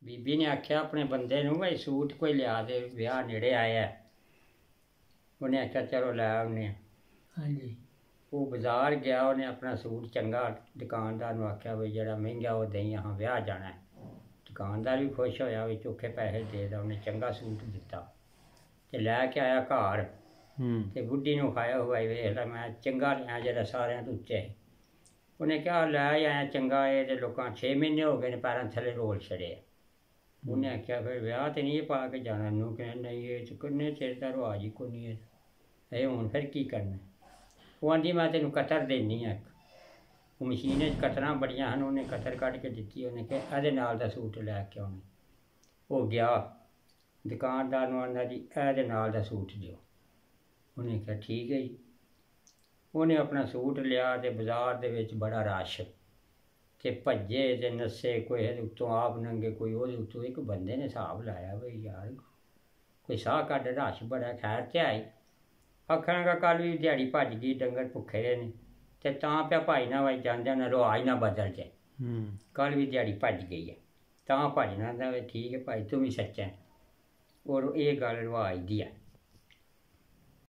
बीबी ने आख्या अपने बंदे नूं भाई सूट कोई लिया दे, ब्याह नेड़े आया। उन्हें आख्या चलो लै आने। हाँ जी। वो बाजार गया, उन्हें अपना सूट चंगा दुकानदार नूं आख्या भी जेड़ा महंगा वो देई, अहां ब्याह जाना है। दुकानदार भी खुश होया भी चोखे पैसे दे दा, उन्हें चंगा सूट दिता ते लैके आया घर। ते बुढ़ी नूं खाया हुआ वेख लै, मैं चंगा लिया जेड़ा सारियां तो उच्चा है। उन्हें कहा लै आया चंगा, ये ते लोकां 6 महीने हो गए ने पैरां थल्ले रोल छड़े। उन्हें आख्या फिर ब्याह ते नहीं पा के जाना? नूं कह नहीं, ये किन्ने चिर दा रवाज ही कोई नहीं है, हुण फिर की करना? वो आंदी मैं तेनों कतर देनी है एक, वो मशीन च कतरां बड़ियां हन, उन्हें कतर कट के दित्ती। उन्हें कहा एहदे नाल दा सूट लैके आउणा। वो गया दुकानदार नूं आंदा जी एहदे नाल दा सूट दिओ। उन्हें कहा ठीक है जी। उन्हें अपना सूट लिया ते बाजार दे विच बड़ा रश ते भज्जे ते नस्से, कोई उत्तों आप नंगे, कोई ओहदे उत्तों। एक बंदे ने हिसाब लाया भाई यार कोई साह कड्ढ, रश बड़ा। खैर ते आई आखन लगा कल भी दिहाड़ी भज गई, डंगर भुखे रहे ने ते तां पिया भाई ना भाई जांदे ना रवाज ना बदल जाए। कल भी दिहाड़ी भज गई है तां भजना। ठीक है भाई तू भी सच्चा है, और ये गल रवाज दी है।